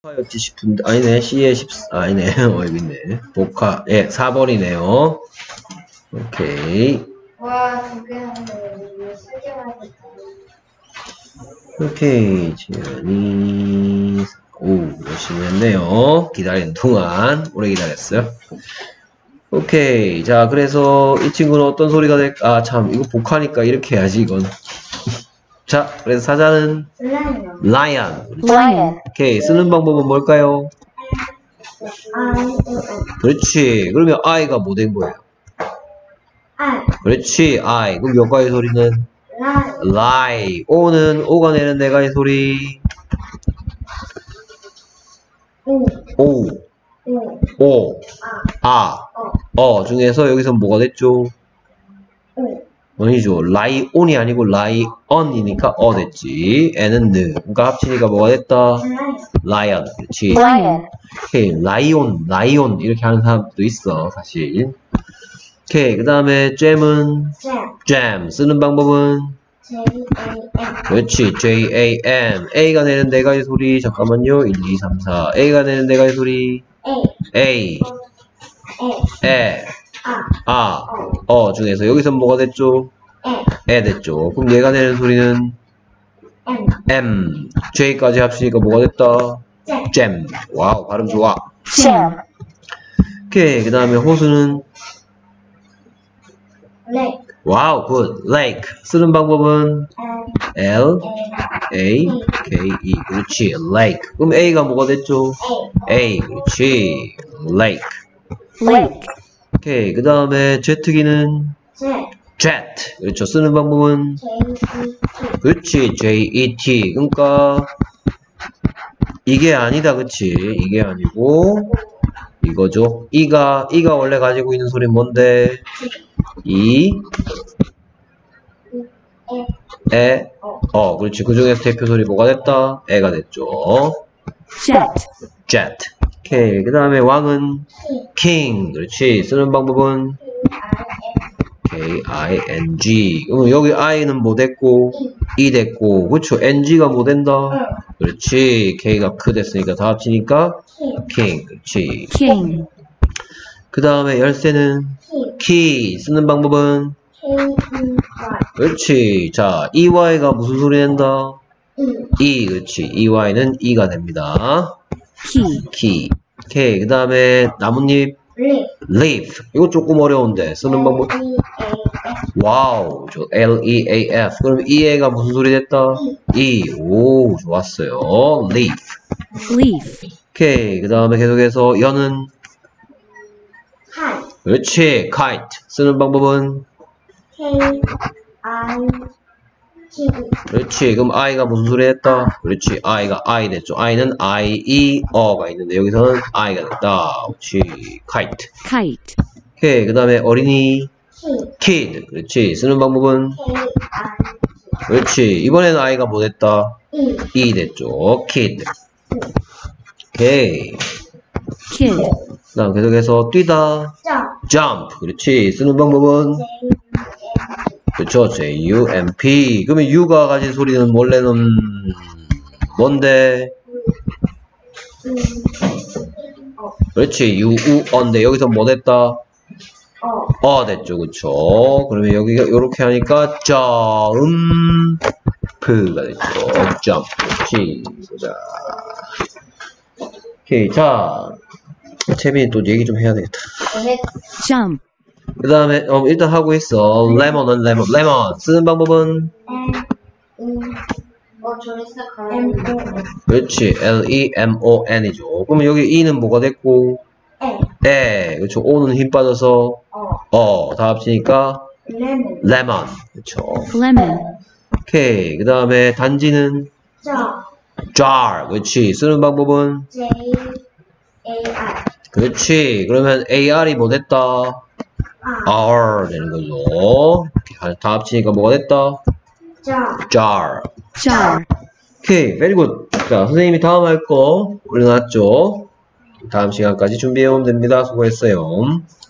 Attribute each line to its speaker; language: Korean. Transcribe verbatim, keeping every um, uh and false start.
Speaker 1: 복화였지 싶은데 아니네. C에 십 아니네. 어 여기 있네. 복화. 예, 사 번이네요. 오케이.
Speaker 2: 와, 두 개 하는데 이거 세 개만 했다.
Speaker 1: 오케이. 지연이 오 열심히 했네요. 기다리는 동안 오래 기다렸어요. 오케이. 자, 그래서 이 친구는 어떤 소리가 될까? 아, 참 이거 복화니까 이렇게 해야지 이건. 자, 그래서 사자는
Speaker 2: 라이언.
Speaker 1: lion.
Speaker 3: lion,
Speaker 1: 오케이. 쓰는 방법은 뭘까요?
Speaker 2: I,
Speaker 1: 그렇지. 그러면 I가 뭐 된 거예요?
Speaker 2: I,
Speaker 1: 그렇지. I. 그럼 여가의 소리는
Speaker 2: 라이언.
Speaker 1: lie. O는 O가 내는 내가의 소리.
Speaker 2: 오,
Speaker 1: O.
Speaker 2: 오,
Speaker 1: O.
Speaker 2: 아,
Speaker 1: 아.
Speaker 2: 어,
Speaker 1: 어 중에서 여기서 뭐가 됐죠?
Speaker 2: 오,
Speaker 1: 아니죠. lion이 아니고 lion이니까 어 됐지. N은 느. 그러니까 합치니까 뭐가 됐다?
Speaker 2: 라이언.
Speaker 1: lion. 그렇지.
Speaker 3: lion,
Speaker 1: 오케이. lion, lion 이렇게 하는 사람도 있어 사실. 오케이. 그 다음에 잼은
Speaker 2: 잼.
Speaker 1: jam. 쓰는 방법은
Speaker 2: J, A, M.
Speaker 1: 그렇지. J-A-M. A가 내는 내가의 소리. 잠깐만요. 일, 이, 삼, 사. A가 내는 내가의 소리.
Speaker 2: A,
Speaker 1: A.
Speaker 2: E,
Speaker 1: 에.
Speaker 2: 아,
Speaker 1: 아. 어 중에서 여기서 뭐가 됐죠?
Speaker 2: E,
Speaker 1: 에 됐죠. 그럼 얘가 내는 소리는
Speaker 2: M.
Speaker 1: M. J까지 합치니까 뭐가 됐다?
Speaker 2: 잼.
Speaker 1: 잼. 와우. 발음 좋아.
Speaker 3: jam,
Speaker 1: 오케이. 그 다음에 호수는
Speaker 2: Lake.
Speaker 1: 와우. 굿. Lake. 쓰는 방법은
Speaker 2: L,
Speaker 1: L. A. K. E. 그렇지. Lake. 그럼 A가 뭐가 됐죠?
Speaker 2: A,
Speaker 1: A. 그렇지. Lake.
Speaker 3: lake,
Speaker 1: 오케이. 그 다음에 Z기는
Speaker 2: J,
Speaker 1: jet. 그렇죠. 쓰는 방법은
Speaker 2: J, E, T.
Speaker 1: 그렇지. J E T. 그러니까 이게 아니다. 그치? 이게 아니고 이거죠. 이가 이가 원래 가지고 있는 소리는 뭔데? 이,
Speaker 2: E,
Speaker 1: 에, 어, 그렇지. 그 중에서 대표 소리 뭐가 됐다? 에가 됐죠.
Speaker 3: jet,
Speaker 1: jet. 오케이. 그 다음에 왕은 king. 그렇지. 쓰는 방법은 K I N G. 그럼 여기 I는 뭐 됐고? E 됐고. 그렇죠. N-G가 뭐 된다? 그렇지. K가 크 됐으니까 다 합치니까 king. 그렇지.
Speaker 3: king,
Speaker 1: 그 다음에 열쇠는 key. 쓰는 방법은
Speaker 2: K, E, Y.
Speaker 1: 그렇지. 자, E Y 가 무슨 소리 낸다?
Speaker 2: E,
Speaker 1: E. 그렇지. E Y 는 E가 됩니다.
Speaker 3: key,
Speaker 1: key. 오케이. 그 다음에 나뭇잎
Speaker 2: Leaf.
Speaker 1: leaf. 이거 조금 어려운데 쓰는 방법.
Speaker 2: L, E, A, F.
Speaker 1: 와우. 저 L E A F. 그럼 E가 무슨 소리 됐다? E. 오, 좋았어요. leaf.
Speaker 3: leaf,
Speaker 1: 오케이. 그 다음에 계속해서 연은
Speaker 2: Kite.
Speaker 1: 그렇지. kite. 쓰는 방법은
Speaker 2: K, I, T, E.
Speaker 1: 그렇지. 그럼 I가 무슨 소리 했다? 그렇지. I가 I 됐죠. I는 I, E, 어가 있는데 여기서는 I가 됐다. 그렇지. kite.
Speaker 3: kite,
Speaker 1: 오케이. 그 다음에 어린이
Speaker 2: Kid.
Speaker 1: kid. 그렇지. 쓰는 방법은
Speaker 2: K, I,
Speaker 1: 그렇지. 이번에는 I가 뭐 됐다?
Speaker 2: E.
Speaker 1: E 됐죠. kid. 오케이.
Speaker 3: kid,
Speaker 1: 그 다음 계속해서 뛰다.
Speaker 2: Jump.
Speaker 1: jump. 그렇지. 쓰는 방법은
Speaker 2: J, U, M.
Speaker 1: 그렇죠. J, U, M, P. 그러면 U가 가진 소리는 원래는 뭔데? 그렇지. U, U, 어인데 여기서 뭐 됐다?
Speaker 2: 어.
Speaker 1: 어 됐죠. 그쵸. 그러면 여기가 이렇게 하니까 점프가 됐죠. 점프. 그렇지. 보자. 오케이. 자, 채빈이 또 얘기 좀 해야 되겠다.
Speaker 3: jump,
Speaker 1: 그 다음에 어, 일단 하고 있어. 레몬은 레몬. 레몬 쓰는 방법은
Speaker 2: M, E. 어, 저리 시작하라. M, O, N.
Speaker 1: 그렇지. L E M O N이죠. 그러면 여기 E는 뭐가 됐고
Speaker 2: E.
Speaker 1: 에 그렇죠. O는 힘 빠져서
Speaker 2: 어.
Speaker 1: 어 다 합치니까
Speaker 2: Lemon.
Speaker 1: 레몬. 그렇죠.
Speaker 3: lemon,
Speaker 1: 오케이. 그 다음에 단지는
Speaker 2: Jar.
Speaker 1: jar. 그렇지. 쓰는 방법은
Speaker 2: J, A, R.
Speaker 1: 그렇지. 그러면 A R이 뭐 됐다?
Speaker 2: R.
Speaker 1: R 되는 거죠. 이렇게 다 합치니까 뭐가 됐다?
Speaker 2: Jar.
Speaker 1: jar.
Speaker 3: jar,
Speaker 1: 오케이, very good. 자, 선생님이 다음 할 거 올려놨죠? 다음 시간까지 준비해오면 됩니다. 수고했어요.